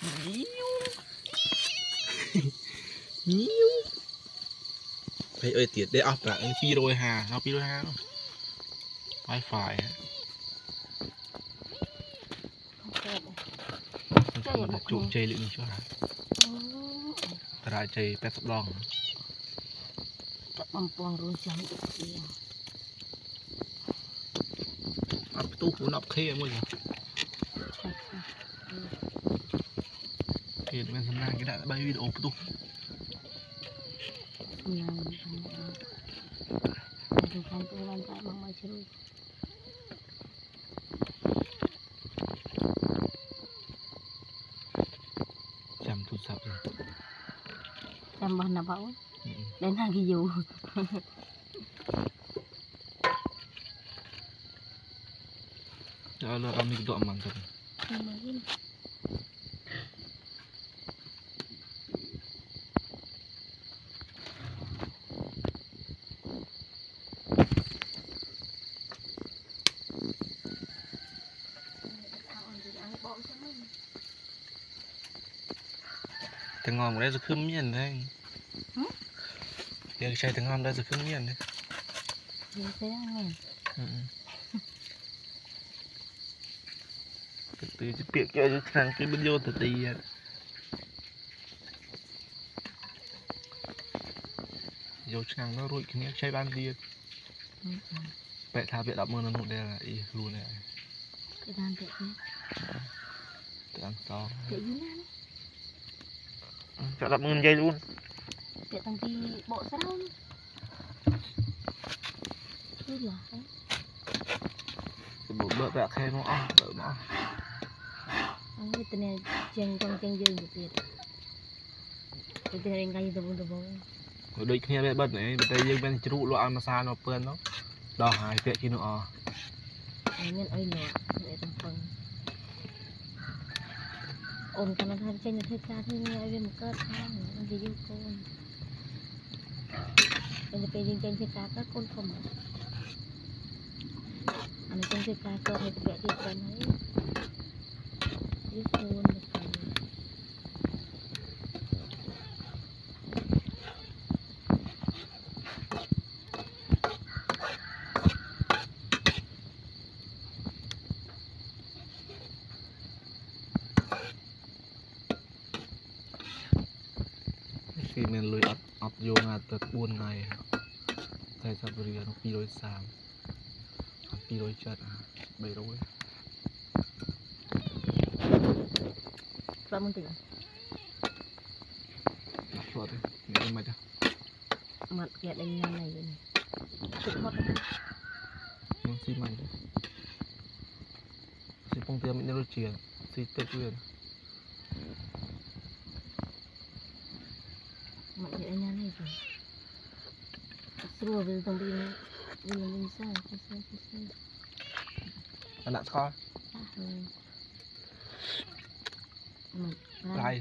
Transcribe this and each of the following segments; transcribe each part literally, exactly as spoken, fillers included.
nhiều phải ơi tiệt để ấp là phi đôi hà nó phi đôi hà wifi là trụ chơi lựu cho hả ra chơi pet sập đòn bầm bầm rồi chấm ấp tu của nọc khê mua gì thì bên sân cái đại bay video tu chăm thu sập rồi chăm bao nào bảo đến hàng cái dù rồi là ông đi dọn mảng rồi thằng ngon đây rất khâm miên đấy giờ chơi thằng ngon đây rất khâm miên đấy từ từ cái việc cho thằng cái bên vô từ từ vô thằng nó rồi cái này chơi ban đi vậy thà việc đọc mưa nó một đây là y luôn này cái đàn tệ tự ăn to tệ như nào chọn đọc mưa dây luôn tệ thằng đi bộ sao đâu cứ là bộ bợ bẹ khe nó ăn đỡ nó ăn cái tên này chân trong chân dương một tiệt cái tên này ngay từ vùng từ vùng ở đây kia bên bận này bên đây dương bên trụ lo ăn massage nó pơn nó đỏ hai tiệt kia nữa nhân ơi nọ để tầm phần ôn cái nó thay trên thay ca thay nghe về một cơ thang nó đi vô con bây giờ bên trên thay ca các con không anh trên thay ca cơ thay vẽ thì cần ấy vô con được khi mình lùi ấp ấp vô là từ buôn ngày thay sắp rồi nó pi đôi sàm pi đôi chật bảy đôi và muốn tỉnh đặt chuột đi nghe mày cho mặt kẹt đánh nhau này rồi tự mất nó xi mày đấy xi phong tiêu mình đôi chìa xi tê quyền mặt kẹt đánh nhau này rồi xua về trong đi đi mình sao sao sao sao anh đặt coi lại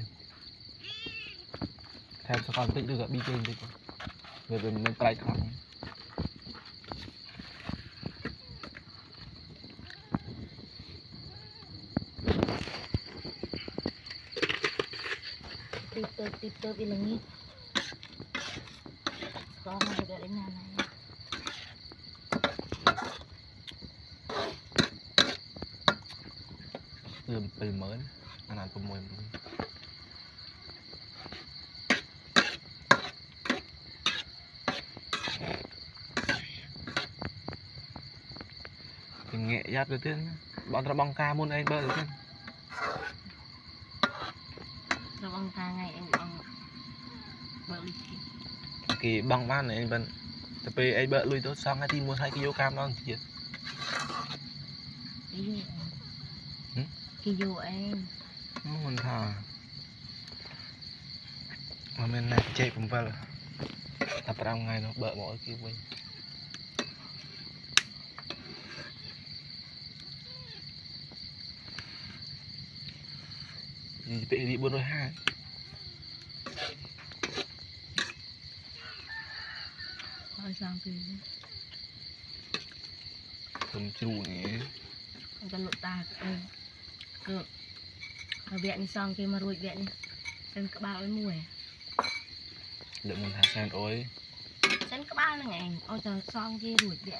thêm sao còn tích được gặp bi trên đi về về mình tay thẳng tiếp tục tiếp tục đi lên con nó được đến nhà này từ từ mới anh ăn cùng mồi thì nghệ giáp đầu tiên bọn tao bong ca môn anh bơi đầu tiên rồi bong ca ngày anh bong bơi kỳ bong ban này anh vẫn tập anh bơi lui tốt xong hai team mua hai kilo cam đó chị cái dù em muốn thà mà mình này chạy cũng vào tập ra ngày nó bợ mỗi kia quên gì bị đi buôn đôi hai thôi sang thì cầm chủ này không cần lộ ta cơ cơ ở viện đi xong kia mà ruột viện đi sen các bao mùi được mình thả sen ối sen các bao là ngày ôi trời xong kia ruột viện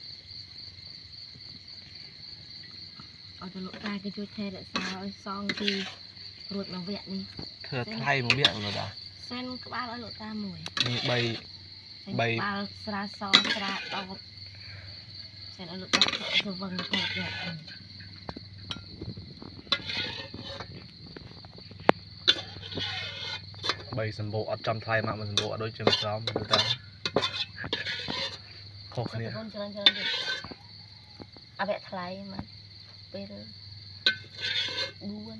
ôi trời lộ ra cái chuột xe để sao xong kia ruột bằng viện đi thừa thay một miệng rồi đó sen các bao ở lộ ta mùi như bay bay bao sra so sra đau sen ở lộ ta rồi vâng được một viện bay sân bộ ở trong thay mà mình bộ ở đôi chân gió mình ta khổ sao này con chơi chơi đi à vẽ thay mà bây giờ buồn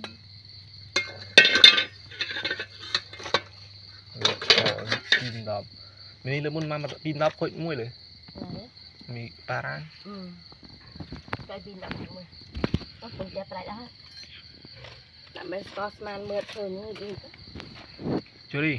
pin đập mình lấy muốn mà mà pin đập khôi mũiเลย đấy มีปลาร้า ừ cái pin đập mũi nó cũng đẹp lại đó làm bên Scotland mượt thường như gì chưa đi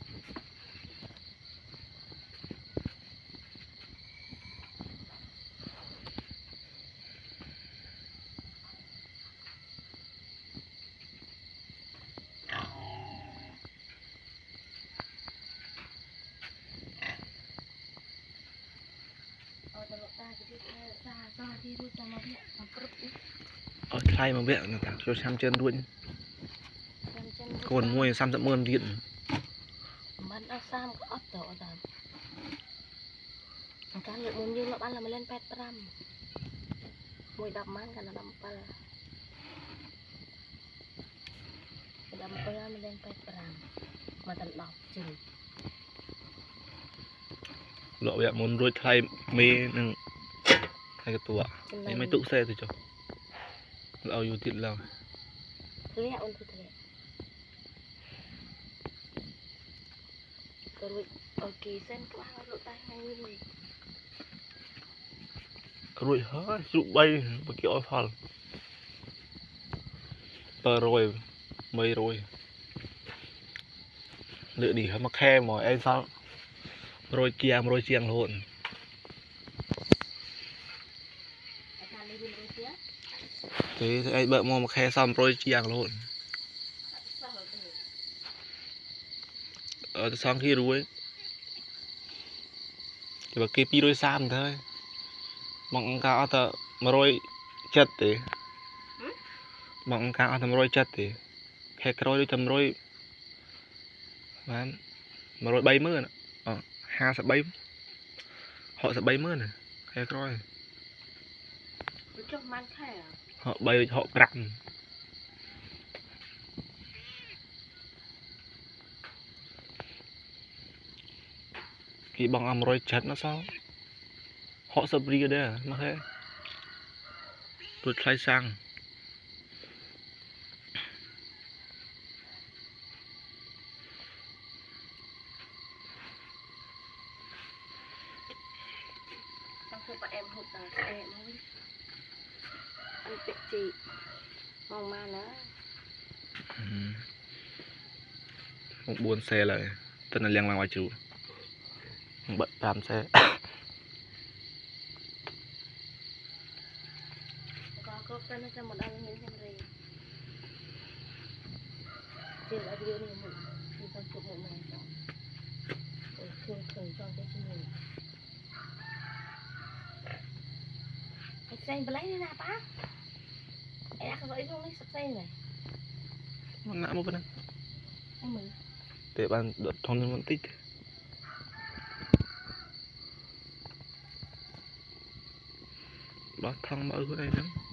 ở thay mà biết là thằng cho xem chân đuôi còn môi xăm dậm mơn điện bán áo sam có ớt tổ rồi cái lượng muốn như nó bán là mới lên pet gram mùi đậm mát cả nó đậm pa là đậm pa là mới lên pet gram mà tận đọc chừng lộ vậy muốn đuôi thay mê nâng hai cái tụa ấy mấy tụ xe thì cho lao vô tiện lao lẹ ôn thôi lẹ rồi ok xem qua lộ tay hay như này rồi hết dụ bay một kiểu phật tờ rồi mây rồi lựa đi mà khe mà em sao rồi kia rồi chiang hồn thế thì anh bợ mà khe xong rồi chiang hồn ở xong khi rồi thì bà kia pi đôi sam thôi mong cao tờ mà rồi chất thì mong cao tầm rồi chất thì khe rồi tầm rồi mà mà rồi bay mưa nè ờ ha sẽ bay họ sẽ bay mưa nè khe rồi họ bay họ rặn khi bằng âm rồi chất nó sao họ sập ria đây à nó thế tôi thay sang bọn em hụt ở em không ăn tiệc chị mong ma nữa một buôn xe lại tên là liên quan ngoài chủ bận làm xe có có cái nó cho một anh những cái gì chưa đã đưa đi một đi con chụp một ngày rồi thường thường cho cái chân mình cái xe lấy đi nè bác em đã có luôn đấy sắp xe này nã một bên này anh mừng để bạn đợt thon vẫn tích bác thăng mở cái này nữa